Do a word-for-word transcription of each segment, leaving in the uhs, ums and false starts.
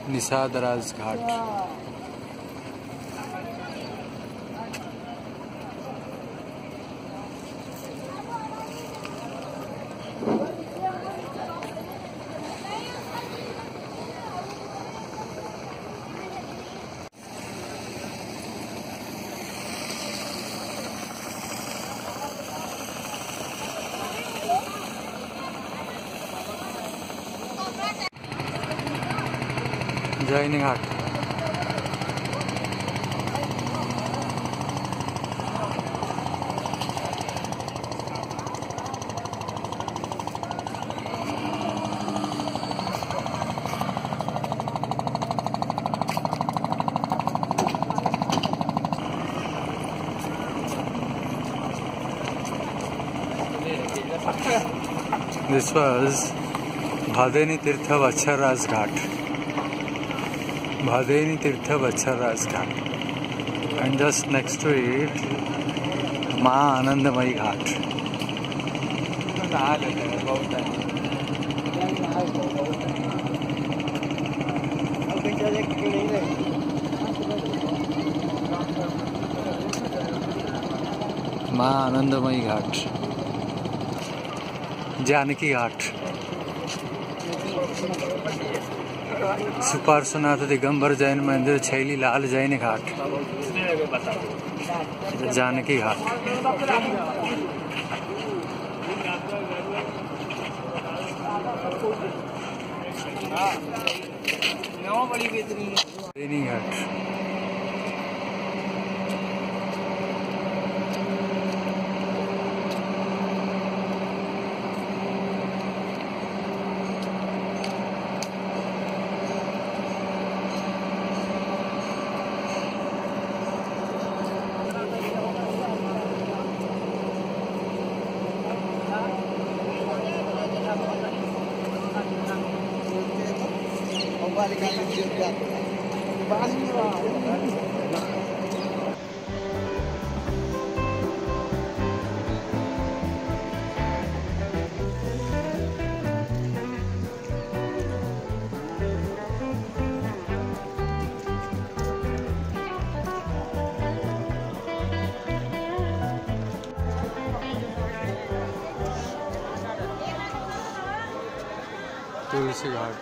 निशादराज Ghat. Jain Ghat. This was Bhadeni Tirtha Vacharraj Ghat. Bhadeni Tirtha Vacharraj Ghat. And just next to it, Ma Anandmayi Ghat. Ma Anandmayi Ghat. Janaki Ghat. Suparshvanath Digambar Jain मंदिर छैली लाल जैन घाट। जानकी घाट। घाट। तुलसी घाट।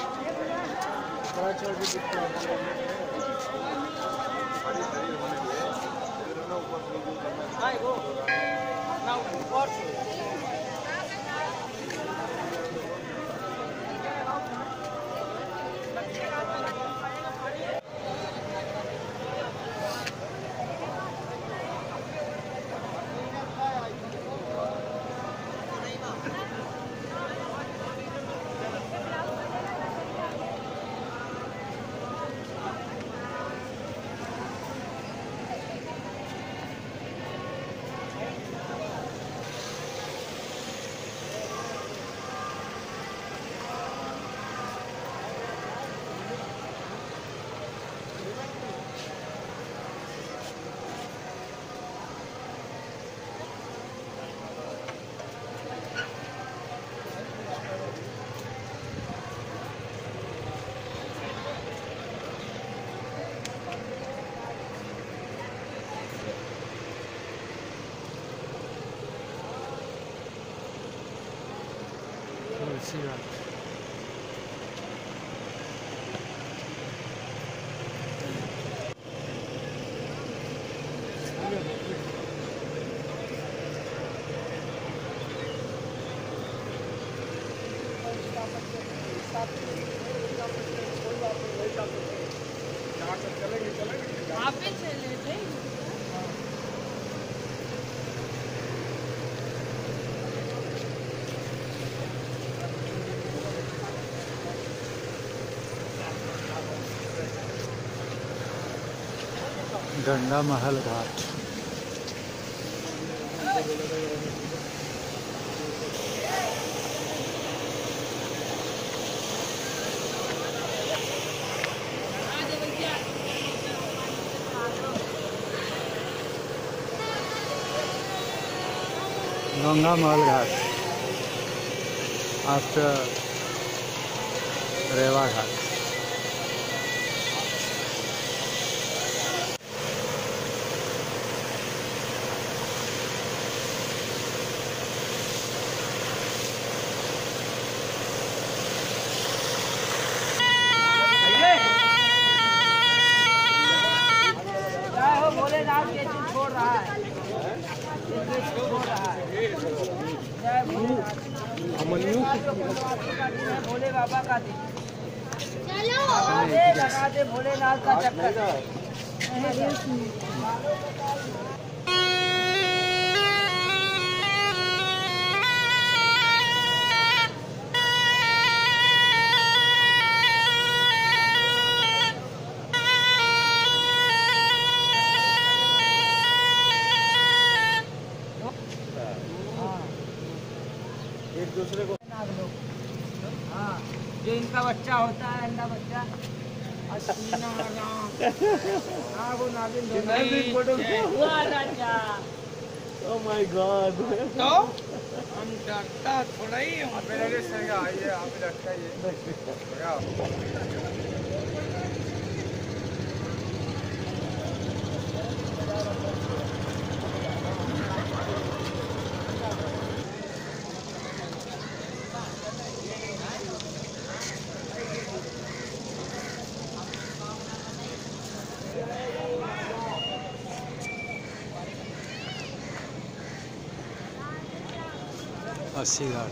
तुलसी घाट। गंगामहल घाट। Gangamahal Ghat after Rewa Ghat. भोले बाबा का दिन लगा दे लगा दे भोलेनाथ का चक्कर। एक दूसरे को हाँ, जो इनका बच्चा होता है अंडा बच्चा अस्सी नाग नागिन दोनों राजा। Oh my God. तो हम डरता थोड़ा ही हम मेरे से आइए आप डरता ही अस्सी घाट।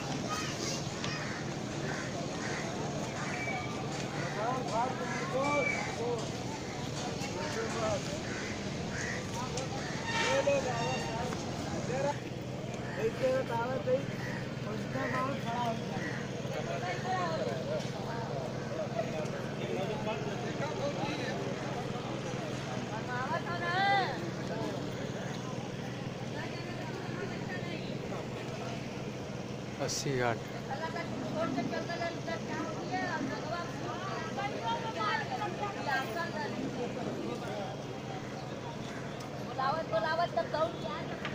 अस्सी घाट। बोलावत बोलावत तब